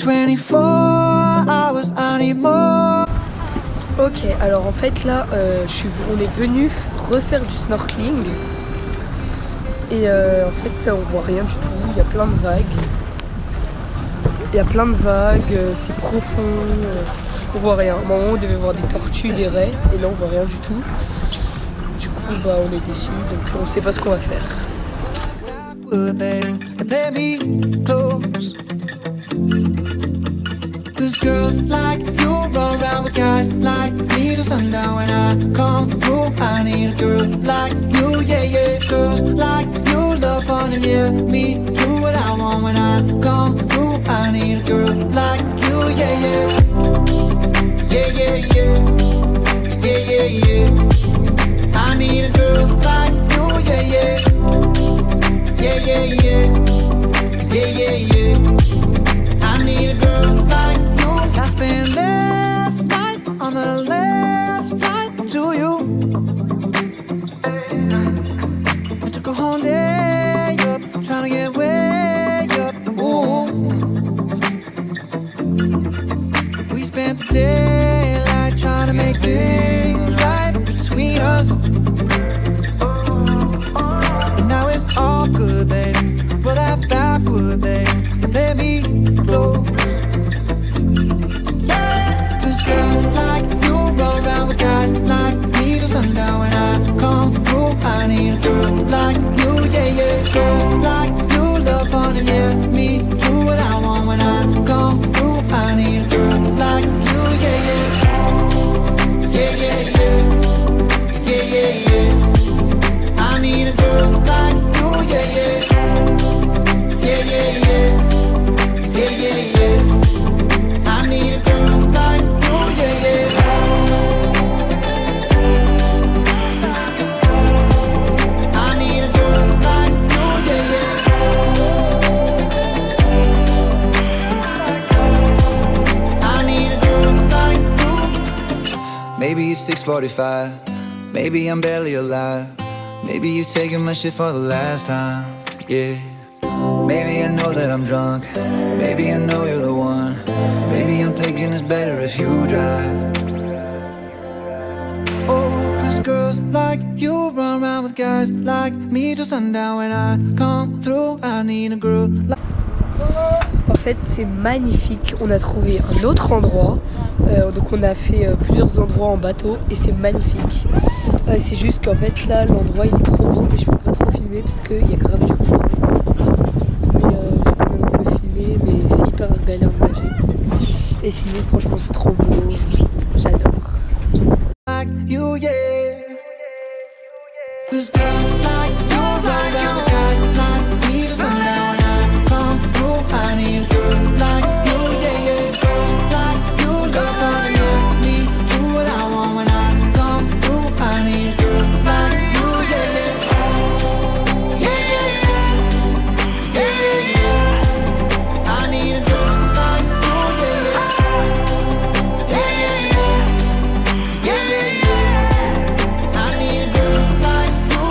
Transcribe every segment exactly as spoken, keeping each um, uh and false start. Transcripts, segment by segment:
Ok, alors en fait là, euh, je suis, on est venu refaire du snorkeling et euh, en fait on voit rien du tout, il y a plein de vagues. Il y a plein de vagues, c'est profond, euh, on voit rien. À un moment on devait voir des tortues, des raies, et là on voit rien du tout. Du coup bah on est déçus, donc on sait pas ce qu'on va faire. Cause girls like you run around with guys like me till sundown. When I come through, I need a girl like you, yeah, yeah. Girls like you love fun and yeah, me do what I want. When I come through, I need a girl like you, yeah, yeah. Yeah, yeah, yeah. Yeah, yeah, yeah. I need a girl like you, yeah, yeah. Yeah, yeah, yeah. Yeah, yeah, yeah. I need a girl like you. I spent last night on the last flight to you. I took a whole day up, trying to get way up. Ooh. We spent the daylight trying to make things right between us. And now it's all good, baby. Roll that backward, baby, and let me close. Yeah, cause girls like you run around with guys like me till sundown. When I come through, I need a girl like you, yeah, yeah. Girls like you love fun and yeah, me do what I want. When I come through, I need a girl like you, yeah, yeah. Yeah, yeah, yeah. Yeah, yeah, yeah. I need a girl like you, yeah, yeah. Yeah, yeah, yeah. Yeah, yeah, yeah. I need a girl like you, yeah, yeah. I need a girl like you, yeah, yeah. I need a girl like you. Maybe it's six forty-five. Maybe I'm barely alive. Maybe you've taken my shit for the last time, yeah. Maybe I know that I'm drunk. Maybe I know you're the one. Maybe I'm thinking it's better if you drive. Oh, cause girls like you run around with guys like me till sundown. When I come through, I need a girl like... En fait c'est magnifique, on a trouvé un autre endroit, euh, donc on a fait euh, plusieurs endroits en bateau et c'est magnifique. Euh, c'est juste qu'en fait là l'endroit il est trop beau mais je peux pas trop filmer parce qu'il y a grave du courant. Mais euh, j'ai quand même un peu filmé, mais c'est hyper galère de nager. Et sinon franchement c'est trop beau, j'adore. Like you, yeah. Cause girls like you run around with guys like me till sundown. When I come through, I need a girl like you, yeah, yeah. Girls like you love fun and yeah, me do what I want. When I come through, I need a girl like you, yeah, yeah. Yeah, yeah, yeah. Yeah, yeah, yeah. I need a girl like you, yeah, yeah. Yeah, yeah, yeah. Yeah, yeah, yeah. I need a girl like you.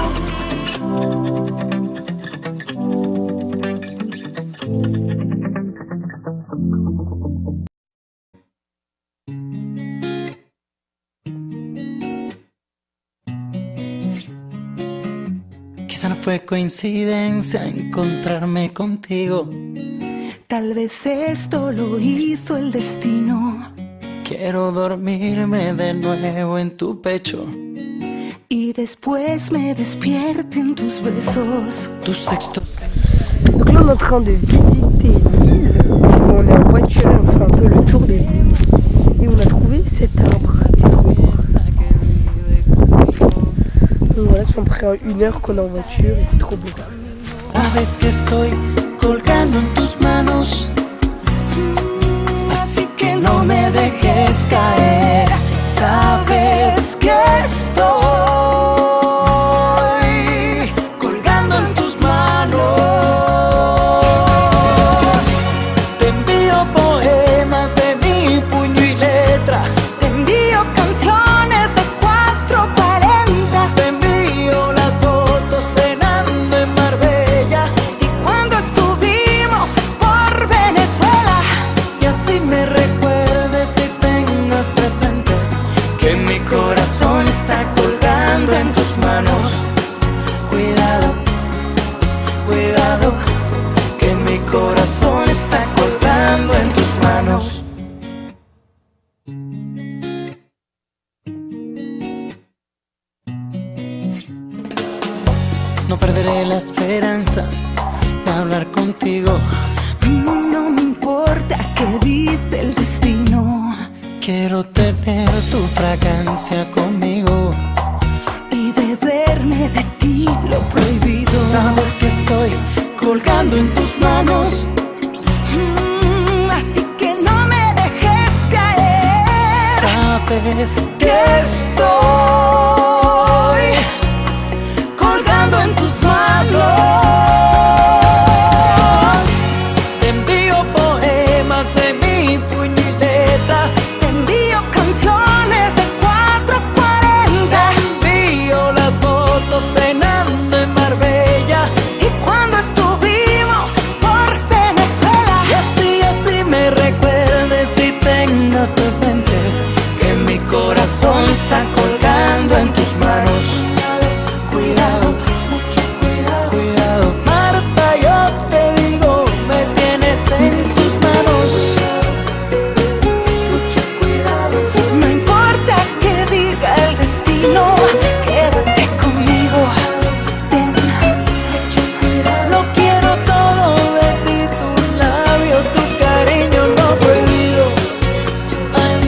Quizá no fue coincidencia encontrarme contigo. Tal vez esto lo hizo el destino. Quiero dormirme de nuevo en tu pecho. Y después me despierten tus besos. Tus textos. Donc là on est en train de visiter l'île, on est en voiture, on fait un peu le tour de l'île et on a trouvé cet arbre, il est trop beau. Donc voilà, ça fait à peu près une heure qu'on est en voiture et c'est trop beau. Sabes que estoy colgando en tus manos, así que no me dejes caer. Sabes que estoy colgando en tus manos. Te envío poemas de mi puño y letra. Te envío canciones de cuatro cuarenta. Te envío las fotos cenando en Marbella. Y cuando estuvimos por Venezuela. Y así perderé la esperanza de hablar contigo. No me importa qué dice el destino. Quiero tener tu fragancia conmigo Y beberme de ti lo prohibido. Sabes que estoy colgando en tus manos. Mm, así que no me dejes caer. Sabes Que estoy colgando en tus manos. te envío poemas de mi puño y letra. Te envío canciones de cuatro cuarenta. Te envío las fotos cenando en Marbella. Y cuando estuvimos por Venezuela. Y así, así me recuerdes y tengas presente que mi corazón está colgando en tus manos. Cuidado, mucho cuidado, cuidado. Marta, yo te digo, me tienes en tus manos. Mucho cuidado. No importa que diga el destino, quédate conmigo. Ven. Lo quiero todo de ti, tu labio, tu cariño, lo prohibido. Ay.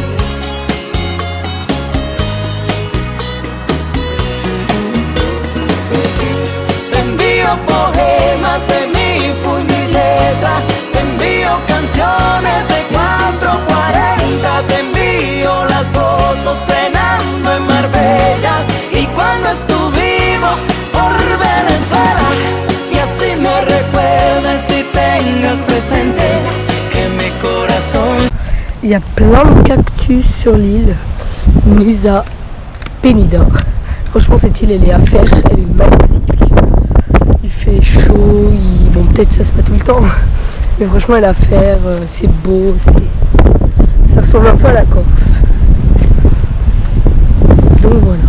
Te envío poemas de mi puño y letra. Te envío canciones de cuatro cuarenta. Te envío las fotos cenando en Marbella. Y cuando estuvimos por Venezuela. Y así me recuerdes y tengas presente que mi corazón. Il y a plein de cactus sur l'île. Nusa Penida. Franchement, cette île, elle est à faire. Elle est magnifique. Il fait chaud. Il... Bon, peut-être ça, c'est pas tout le temps. Mais franchement, elle est à faire. euh, C'est beau. c'est- Ça ressemble un peu à la Corse. Donc voilà.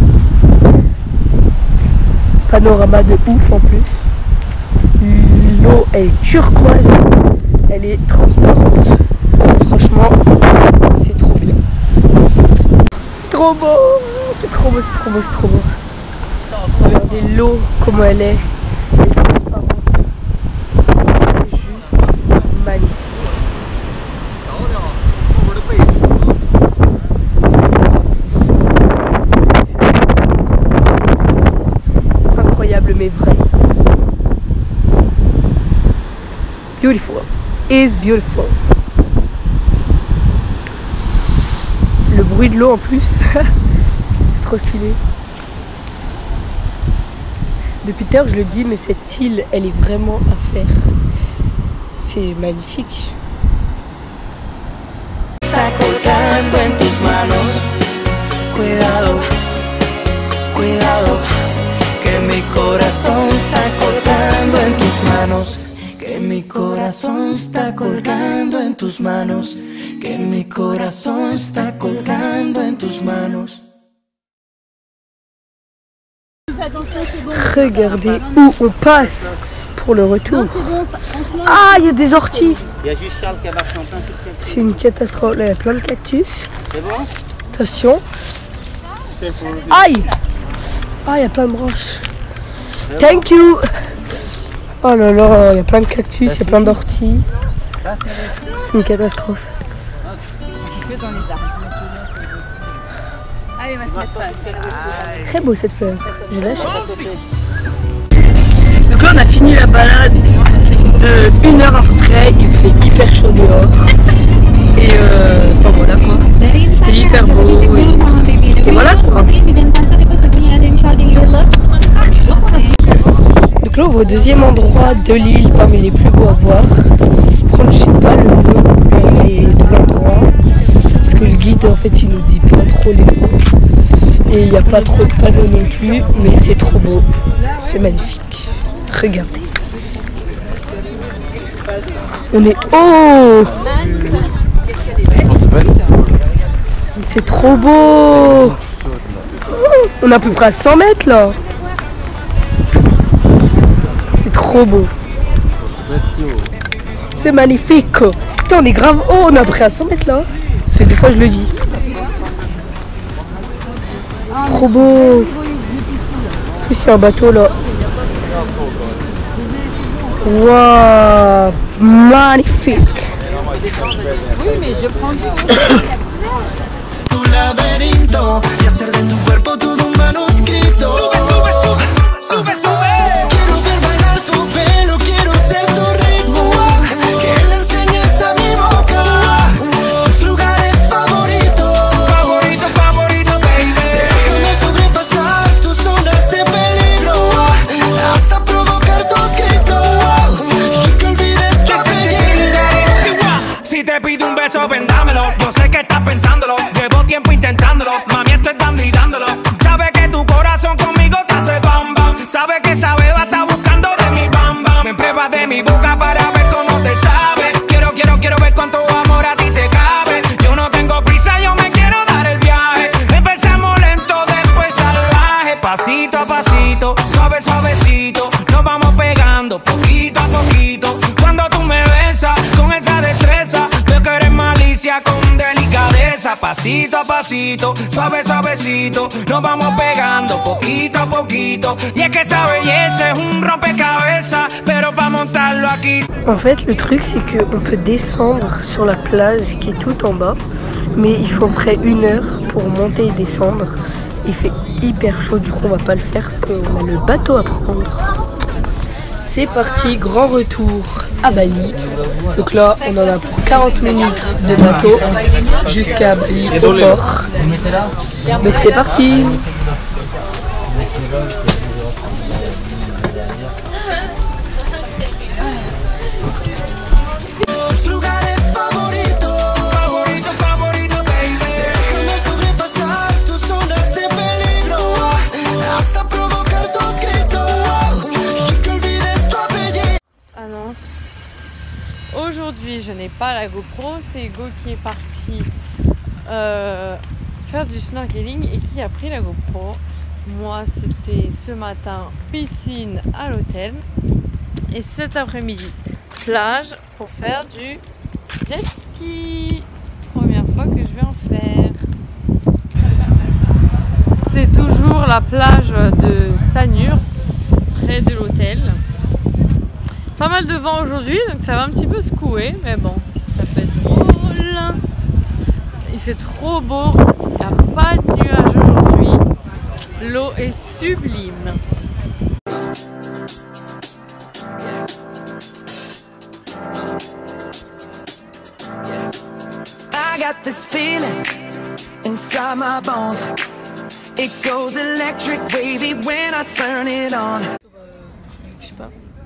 Panorama de ouf en plus. L'eau, elle est turquoise. Elle est transparente. Franchement, c'est trop bien. C'est trop beau. C'est trop beau, c'est trop beau, c'est trop beau. Regardez l'eau, comment elle est. Elle est transparente. C'est juste magnifique. C'est incroyable mais vrai. Beautiful. Is beautiful. Le bruit de l'eau en plus. C'est trop stylé. Depuis tout à l'heure je le dis, mais cette île, elle est vraiment à faire. C'est magnifique. Está colgando en tus manos. Cuidado, cuidado, que mi corazón está colgando en tus manos. Que mi corazón está colgando en tus manos. Que mi corazón está colgando en tus manos. Regardez où on passe pour le retour. Ah, il y a des orties. Il y a juste Charles qui a marché en plein tout le C'est une catastrophe. Là, il y a plein de cactus. C'est bon? Attention. Aïe. Ah, il y a plein de branches. Thank you. Oh là là, il y a plein de cactus, il y a plein d'orties. C'est une catastrophe. Très beau cette fleur. Je lâche. Donc là on a fini la balade de une heure à peu près. Il fait hyper chaud dehors. Et euh, enfin voilà quoi. C'était hyper beau. Et, et voilà quoi. Donc là on va au deuxième endroit de l'île parmi les plus beaux à voir. Par contre je sais pas le nom de l'endroit. Parce que le guide en fait il nous dit pas trop les noms. Et il n'y a pas trop de panneaux non plus, mais c'est trop beau. C'est magnifique. Regardez. On est haut. C'est trop beau. On est à peu près à cent mètres là. C'est trop beau. C'est magnifique. Putain, on est grave haut, on est à peu près à cent mètres là. Ça fait deux fois que je le dis. C'est trop beau. En plus c'est un bateau là. Wow, magnifique. Oui, mais je prends Tu laberinto y hacer de tu cuerpo todo un manuscrito. Sube, sube, sube, sube, sube. Quiero ver bailar tu pelo, quiero ser tu ritmo. Que le enseñes a mi boca tus lugares favoritos. Favorito, favorito, baby. Déjame sobrepasar tus zonas de peligro hasta provocar tus gritos y que olvides tu apellido. Si te pido un beso, vendámelo. Yo sé que estás pensándolo. Llevo tiempo intentándolo. Mami, estoy dando y dándolo. Sabes que tu corazón conmigo te hace bam bam. Sabes que esa beba está buscando de mi bam bam. Me pruebas de mi boca para ver cómo te sabe. Quiero, quiero, quiero ver cuánto amor a ti te cabe. Yo no tengo prisa, yo me quiero dar el viaje. Empezamos lento, después salvaje. Pasito a pasito, suave, suavecito. Nos vamos pegando poquito a poquito. Cuando tú me besas con esa destreza, veo que eres malicia con delicadeza. Pasito a pasito, suave, suavecito. Nos vamos pegando poquito a poquito. Y es que esa belleza es un rompecabezas, pero para montarlo aquí. En fait, le truc, c'est qu'on peut descendre sur la plage qui est tout en bas, mais il faut près une heure pour monter et descendre. Il fait hyper chaud, du coup, on va pas le faire parce qu'on a le bateau à prendre. C'est parti, grand retour à Bali. Donc là, on en a pour quarante minutes de bateau jusqu'à Bali au port. Donc c'est parti. Tus lugares favoritos. Favorito, favorito, baby. Déjame sobrepasar tus zonas de peligro hasta provocar tus gritos y que olvides tu apellido. Annonce. Aujourd'hui, je n'ai pas la GoPro, c'est Hugo qui est parti euh, faire du snorkeling et qui a pris la GoPro. Moi, c'était ce matin piscine à l'hôtel et cet après-midi plage pour faire du jet ski. Première fois que je vais en faire. C'est toujours la plage de Sanur, près de l'hôtel. Pas mal de vent aujourd'hui, donc ça va un petit peu secouer, mais bon, ça peut être drôle. Il fait trop beau, il n'y a pas de nuages aujourd'hui. L'eau est sublime. I got this feeling inside my bones. It goes electric wavy when I turn it on. Je sais pas.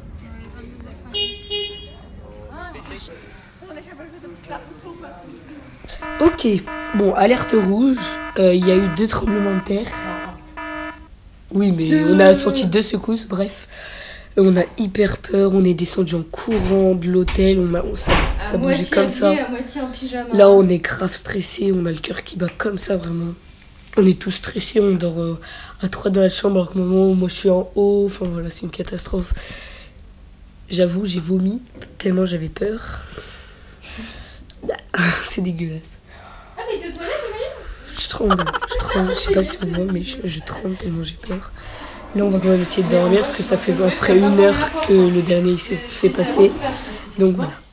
Ok, bon, alerte rouge. Il euh, y a eu deux tremblements de terre. Oui, mais on a senti deux secousses, bref. On a hyper peur, on est descendu en courant de l'hôtel, on a, on, ça, ça bougeait comme ça. À moitié en pyjama. Là, on est grave stressé, on a le cœur qui bat comme ça, vraiment. On est tous stressés, on dort euh, à trois dans la chambre, alors que moment, moi je suis en haut, enfin voilà, c'est une catastrophe. J'avoue, j'ai vomi, tellement j'avais peur. C'est dégueulasse. Ah, mais t'es aux toilettes, Je tremble, je tremble, je sais pas si vous voyez, mais je, je tremble tellement j'ai peur. Là, on va quand même essayer de dormir, parce que ça fait à peu près une heure que le dernier s'est fait passer. Donc voilà.